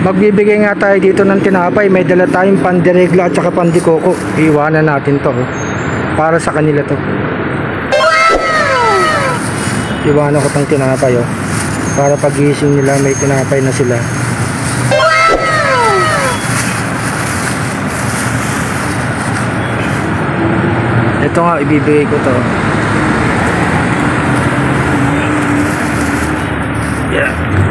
Magbibigay nga tayo dito ng tinapay. May dala tayong pandiregla at saka pandikoko. Iwanan natin to para sa kanila to. Iwanan ko tong tinapay para pagising nila may tinapay na sila. Ito nga, ibibigay ko to. Yeah.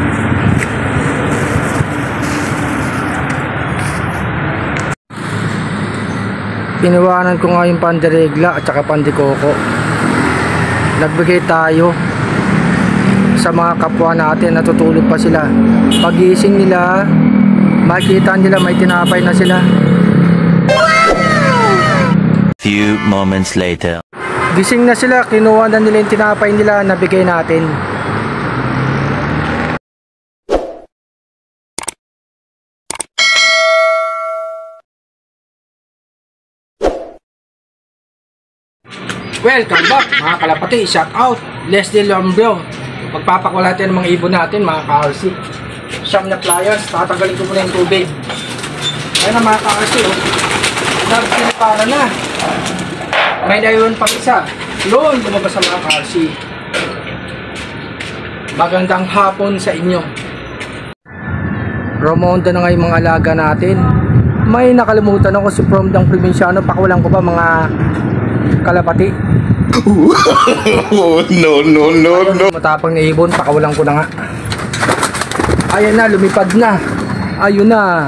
Piniwanan ko nga yung pandiregla at saka pandikoko. Nagbigay tayo sa mga kapwa natin, natutulog pa sila. Pagising nila, makita nila may tinapay na sila. Few moments later. Gising na sila, kinuha na nila yung tinapay nila, nabigay natin. Welcome back mga kalapati, shout out Leslie Lombro. Magpapakwala natin ng mga ibon natin mga ka-RC. Siyam na pliers, tatanggalin ko muna yung tubig. Ayun na mga ka-RC, para na. May naiwan pang isa. Yun, lumabas sa mga ka-RC. Magandang hapon sa inyo. Romonda na nga yung mga alaga natin. May nakalimutan ako si Promdang Probinsyano. Pakawalan ko ba mga kalapati? No. Matapang na ibon, pakawalan ko na nga. Ayan na, lumipad na. Ayun na.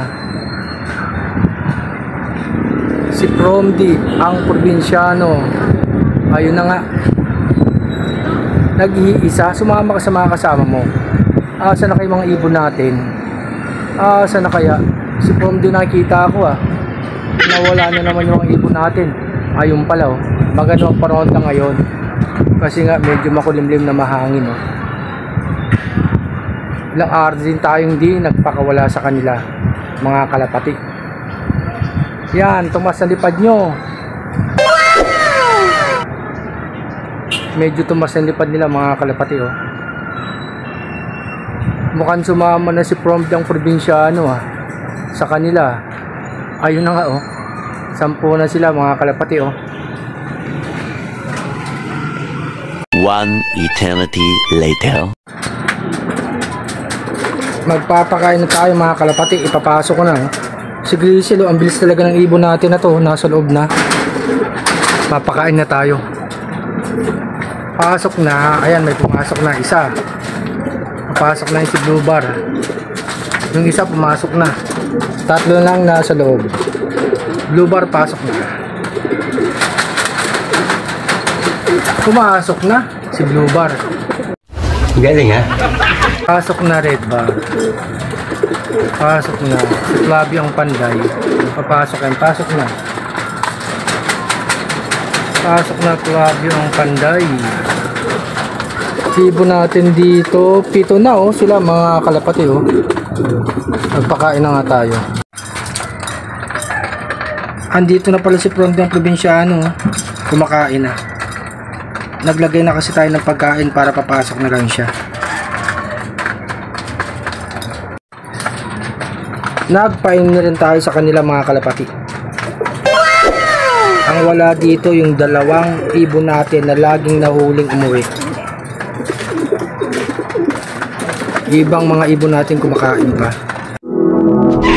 Si Promdi, ang probinsyano. Ayun na nga. Nag-iisa, sumama ka sa mga kasama mo. Asa na kayo mga ibon natin? Asa na kaya? Si Promdi nakikita ako nawala na naman yung mga ibon natin. Ayun pala maganda ang panahon na ngayon kasi nga medyo makulimlim na mahangin ilang araw din tayong di nagpakawala sa kanila mga kalapati. Yan, tumas na lipad nyo. Medyo tumas na lipad nila mga kalapati mukhang sumama na si Promdang Probinsyano sa kanila. Ayun na nga 10 na sila mga kalapati One eternity later. Magpapakain na tayo mga kalapati. Ipapasok ko na si Grizzle. Ang bilis talaga ng ibon natin na to. Nasa loob na. Papakain na tayo. Pasok na. Ayan, may pumasok na isa. Papasok na yung si Blue Bar. Yung isa pumasok na. 3 lang nasa loob. Blue Bar pasok na. Pumasok na si Blue Bar. Galing Pasok na Red Bar. Pasok na si Flavio ang Panday. Papasok yan. Pasok na. Pasok na Flavio ang Panday. Ibon natin dito 7 na sila mga kalapati Nagpakain na nga tayo. Andito na pala si Promdang Probinsyano. Kumakain na. Naglagay na kasi tayo ng pagkain para papasok na lang siya. Nagpain na rin tayo sa kanila mga kalapati. Ang wala dito yung 2 ibon natin na laging nahuling umuwi. Ibang mga ibon natin kumakain pa.